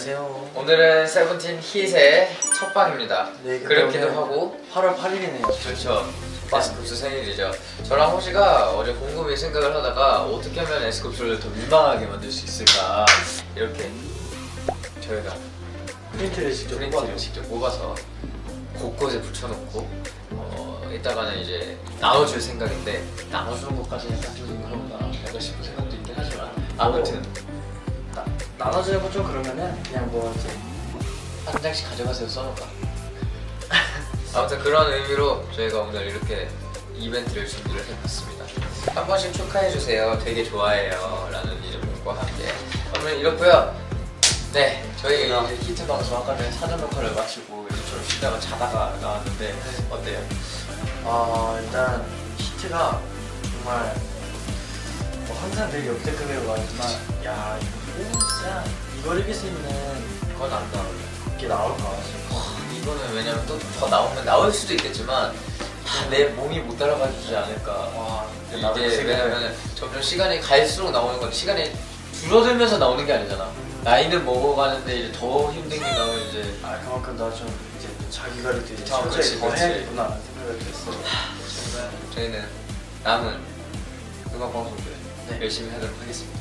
안녕하세요. 오늘은 세븐틴 hit의 첫 방입니다. 네, 그렇기도 하고 8월 8일이네요. 그렇죠. 에스쿱스 생일이죠. 저랑 호시가 어제 곰곰이 생각을 하다가 어떻게 하면 에스쿱스를 더 민망하게 만들 수 있을까 이렇게 저희가 프린트를 직접 뽑아서 곳곳에 붙여놓고 이따가는 이제 나눠줄 생각인데 나눠주는 것까지는 약간 좀 그런가 약간 싶은 생각도 있긴 하지만 아무튼 나눠주는 건 좀 그러면은 그냥 뭐 이제 한 장씩 가져가세요 써놓을까. 아무튼 그런 의미로 저희가 오늘 이렇게 이벤트를 준비를 해봤습니다. 한 번씩 축하해주세요. 되게 좋아해요. 라는 이름과 함께 오늘 이렇고요. 네, 저희 이제 히트 방송 아까 전에 사전 녹화를 마치고 이제 좀 쉬다가 자다가 나왔는데 어때요? 일단 히트가 정말 뭐 항상 늘 역대급으로 나왔지만 야 이거 진짜 이걸 이길 수 있는 건 안 나올래. 게 나올까? 이거는 왜냐면 또 더 나오면 나올 수도 있겠지만 내 몸이 못 따라가주지 않을까. 와, 이게 왜냐면 점점 시간이 갈수록 나오는 건 시간이 줄어들면서 나오는 게 아니잖아. 나이는 먹어가는데 이제 더 힘든 게 나오면 이제 그만큼 나 좀 이제 자기 관리도 이제 그렇지, 더 그렇지. 해야겠구나 라는 생각을 했어. 저희는 남은 음악 방송들 네. 열심히 하도록 하겠습니다.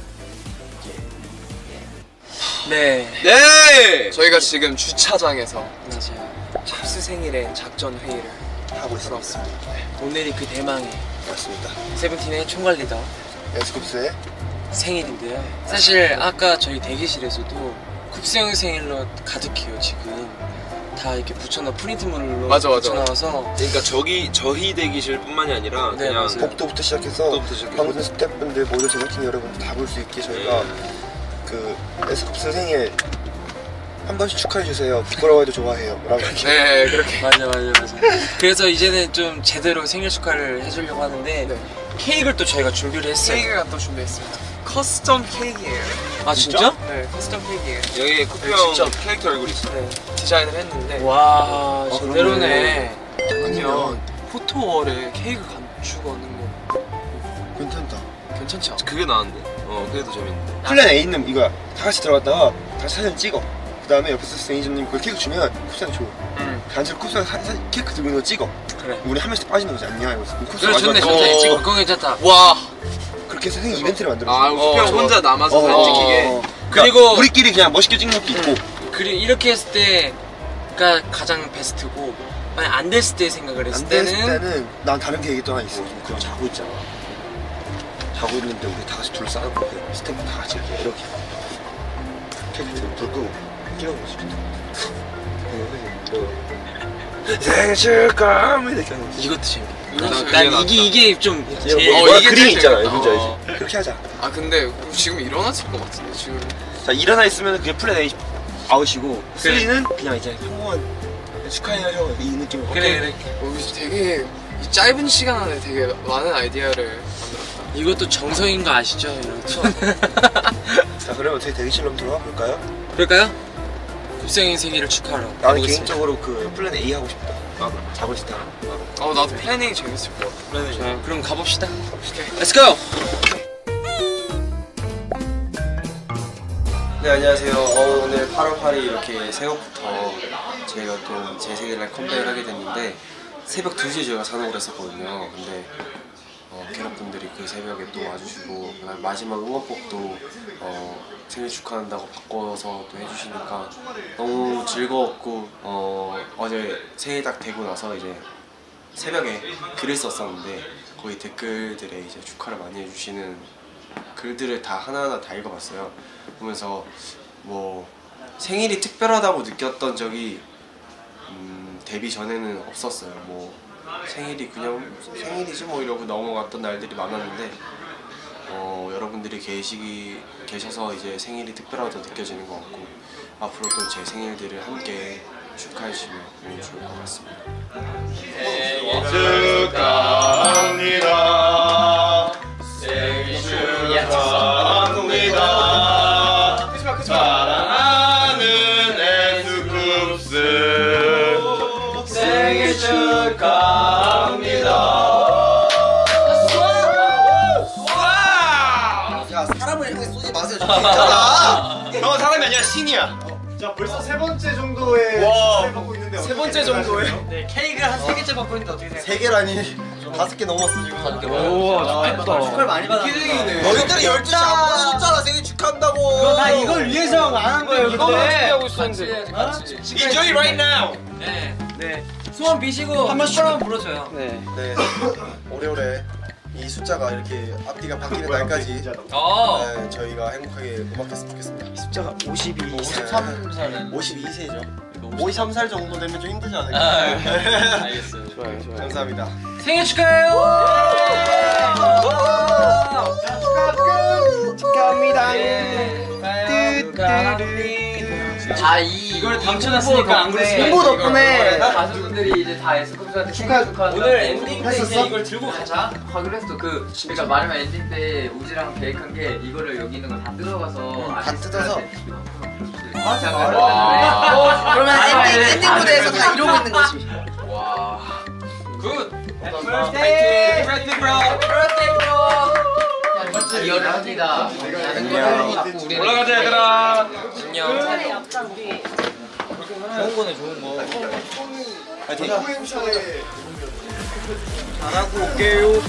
네! 저희가 지금 주차장에서 찹스 생일의 작전 회의를 하고 있습니다. 오늘이 그 대망의 맞습니다. 세븐틴의 총괄리더 에스쿱스의 생일인데요. 사실 아까 저희 대기실에서도 쿱스 형 생일로 가득해요. 지금 다 이렇게 붙여놓은 프린트물로 붙여놔서 그러니까 저희 대기실뿐만이 아니라 네, 그냥 맞아요. 복도부터 시작해서 방송 스태프분들 모두 제작진 여러분들 다 볼 수 있게 저희가 그 에스쿱스 생일 한 번씩 축하해주세요. 부끄러워해도 좋아해요 라고 네 그렇게 맞아. 그래서 이제는 좀 제대로 생일 축하를 해주려고 하는데 케이크를 또 저희가 준비를 했어요. 케이크가 또 준비했습니다. 커스텀 케이크예요. 아 진짜? 네, 커스텀 케이크예요. 여기 쿠팡 캐릭터 얼굴이 있어. 네, 디자인을 했는데 와 제대로네. 아니면 포토월에 케이크 감추거는 거 괜찮다. 괜찮지 않아? 그게 나은데. 그게 더 재밌는데. 플랜 A는 이거 다 같이 들어갔다가 다시 사진 찍어. 그 다음에 옆에서 매니저님 그 케이크 주면 쿱스한테 줘. 단체로 쿱스가 케이크 들고 있는 거 찍어. 그래. 우리 한 명씩 빠지는 거지. 안녕 이러면서. 쿱스 그래 좋네 찍어. 그거 괜찮다. 와. 그렇게 해서 생일 이벤트를 만들었어. 아, 쿠팡 혼자 남아서 사진 찍히게. 그리고 우리끼리 그냥 멋있게 찍는 것도 있고. 그리고 이렇게 했을 때가 가장 베스트고 만약 안 됐을 때 생각을 했을 안 됐을 때는 때는 난 다른 계획이 하나 있어. 그럼 자고 있잖아. 자고 있는데 우리 다 같이 둘러싸고 스태프 다 같이 이렇게 케이크 불 끄고 끼워놓은 거지. 생일 축하합니다 이렇게 하는 거지. 이것도 재밌겠다. 그게 난 낫다. 이게 좀 제일 뭐야 이게 그림 제일 있잖아. 재밌다. 뭔지 알지? 그렇게 하자. 아 근데 우리 지금 일어났을 것 같은데 지금. 자 일어나 있으면 그게 플랜 A 아웃이고 그래. 3는 그냥 이제 평범한 축하해요 형 이 느낌으로. 그래 우리 되게 이 짧은 시간 안에 되게 많은 아이디어를 만들었다. 이것도 정성인 거 아시죠? 여러분? 자 그러면 저희 대기실로 한번 들어가 볼까요? 그럴까요? 쿱스형의 생일을 축하하러 나는 가보겠습니다. 개인적으로 그 플랜 A 하고 싶다. 자고 싶다. 나도 플래닝 재밌을 것 같아. 좋아요. 그럼 가봅시다. Let's go! 네 안녕하세요. 오늘 8월 8일 이렇게 새벽부터 저희가 또 제 생일날 컴백을 하게 됐는데 새벽 2시에 저희가 산업을 했었거든요. 근데 캐럿분들이 그 새벽에 또 와주시고 마지막 응원법도 생일 축하한다고 바꿔서 또 해주시니까 너무 즐거웠고 어제 생일 딱 되고 나서 이제 새벽에 글을 썼었는데 거기 댓글들에 이제 축하를 많이 해주시는 글들을 다 하나하나 다 읽어봤어요. 보면서 뭐 생일이 특별하다고 느꼈던 적이 데뷔 전에는 없었어요. 뭐 생일이 그냥 생일이지 뭐 이러고 넘어갔던 날들이 많았는데 여러분들이 계셔서 이제 생일이 특별하다고 느껴지는 것 같고 앞으로도 제 생일들을 함께 축하해주시면 너무 좋을 것 같습니다. 생일 축하합니다. 생일 축하합니다. 사랑하는 에스쿱스 생일 축하합니다. 야 사람을 향해 쏘지 마세요. 저 괜찮아. 너 사람이 아니라 신이야. 자 벌써 세 번째 정도의 축하를 받고 있는데 세 번째 정도에? 네, 케이크를 한 3개째 받고 있는데 어떻게 생각해요? 3개라니 5개 넘었어 지금. 축하를 많이 받았는데 너희들이 12시 안 보내줬잖아. 생일 축하한다고. 나 이걸 위해서 안 한 거예요 이거만 그때 준비하고 있었는데. Enjoy it right now. 네 소원 비시고 한 번씩 한번 불러줘요 네. 네. 오래오래 이 숫자가 이렇게 앞뒤가 바뀌는 날까지 어. 네, 저희가 행복하게 음악했으면 좋겠습니다. 숫자가 52. 53살은 52세죠. 53살 정도 되면 좀 힘들지 않을까? 알겠어요. 좋아요, 좋아요. 감사합니다. 생일 축하해요 축하합니다. 이걸 당첨했으니까 안 그랬어요 홍보 덕분에 가수분들이 이제 다 에스쿱스한테 축하한다 오늘 엔딩 때 이제 이걸 들고 가자 하기로 했어 그러니까 말하면 엔딩 때 우지랑 계획한 게 이거를 여기 있는 거 다 뜯어가서 다 뜯어서 그러면 엔딩 무대에서 다 이러고 있는 거지. 굿. birthday bro 이어를 합니다 올라가자 얘들아. 안녕. 좋은 거네 좋은 거 잘하고 올게요.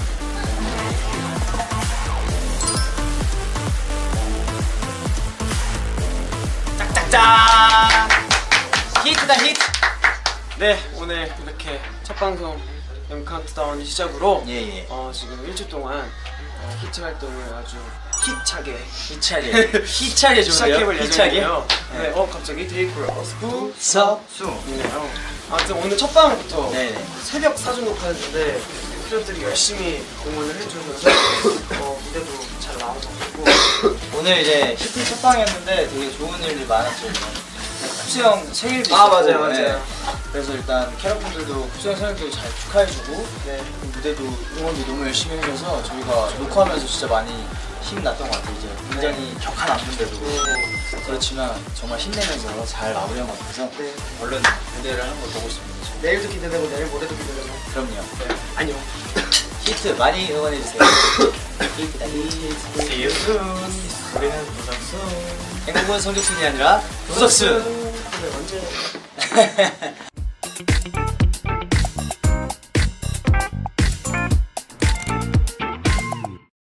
짝짝짝 히트다 히트 네, 오늘 이렇게 첫 방송 M 카운트다운 시작으로 예예 지금 일주일 동안 히트 활동을 아주 힘차게 희차게 시작해볼 희차게 예정이에요. 네, 갑자기 데이크로스 섭수 네요. 아무튼 오늘 첫 방부터 네네 새벽 사전 녹화했는데 팬들이 열심히 응원을 해주셔서 무대도 잘 나온 것 같고 오늘 이제 히트 첫방이었는데 되게 좋은 일들이 많았죠. 쿱스 형 생일도 있었고 맞아요. 네. 그래서 일단 캐럿분들도 쿱스 형 생일도 잘 축하해주고 네. 무대도 응원도 너무 열심히 해줘서 저희가 녹화하면서 진짜 많이 힘났던 것 같아요. 이제 굉장히 격한 안무인데도 그렇지만 정말 힘내면서 잘 마무리한 것 같아서 얼른 무대를 한번 보고 싶습니다. 내일도 기대되고 내일 모레도 기대되고 그럼요. 아니요. 히트 많이 응원해주세요. 히트다 히트. See you soon. 우리는 부석순. 행복은 성적순이 아니라 부석순. 언제